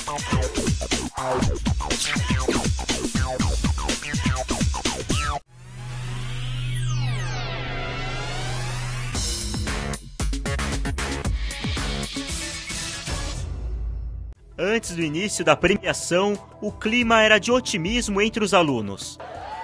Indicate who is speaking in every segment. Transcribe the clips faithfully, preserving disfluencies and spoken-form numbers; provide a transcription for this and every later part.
Speaker 1: Antes do início da premiação, o clima era de otimismo entre os alunos.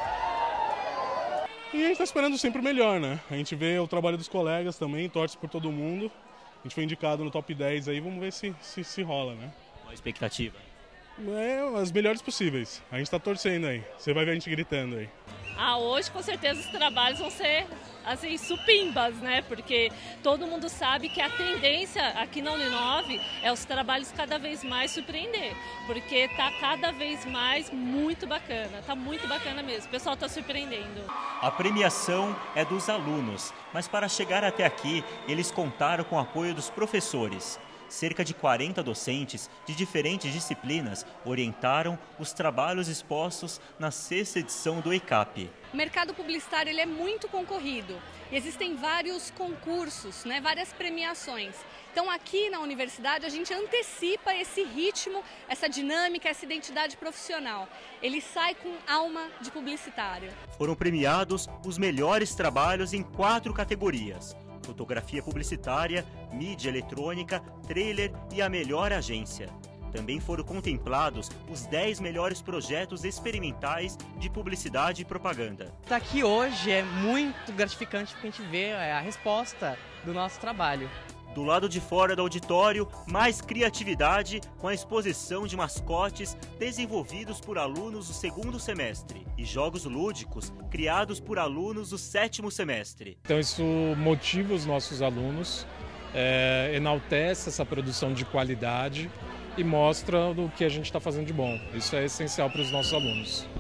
Speaker 2: E a gente está esperando sempre o melhor, né? A gente vê o trabalho dos colegas também, torce por todo mundo. A gente foi indicado no top dez aí, vamos ver se, se, se rola, né?
Speaker 1: Qual a expectativa?
Speaker 2: É, as melhores possíveis. A gente está torcendo aí. Você vai ver a gente gritando aí.
Speaker 3: Ah, hoje com certeza os trabalhos vão ser assim, supimbas, né? Porque todo mundo sabe que a tendência aqui na Uninove é os trabalhos cada vez mais surpreender. Porque tá cada vez mais muito bacana, tá muito bacana mesmo. O pessoal tá surpreendendo.
Speaker 1: A premiação é dos alunos, mas para chegar até aqui, eles contaram com o apoio dos professores. Cerca de quarenta docentes de diferentes disciplinas orientaram os trabalhos expostos na sexta edição do E C A P.
Speaker 4: O mercado publicitário ele é muito concorrido. Existem vários concursos, né, várias premiações. Então aqui na universidade a gente antecipa esse ritmo, essa dinâmica, essa identidade profissional. Ele sai com alma de publicitário.
Speaker 1: Foram premiados os melhores trabalhos em quatro categorias: fotografia publicitária, mídia eletrônica, trailer e a melhor agência. Também foram contemplados os dez melhores projetos experimentais de publicidade e propaganda.
Speaker 5: Estar aqui hoje é muito gratificante porque a gente vê a resposta do nosso trabalho.
Speaker 1: Do lado de fora do auditório, mais criatividade com a exposição de mascotes desenvolvidos por alunos do segundo semestre e jogos lúdicos criados por alunos do sétimo semestre.
Speaker 6: Então isso motiva os nossos alunos, é, enaltece essa produção de qualidade e mostra o que a gente está fazendo de bom. Isso é essencial para os nossos alunos.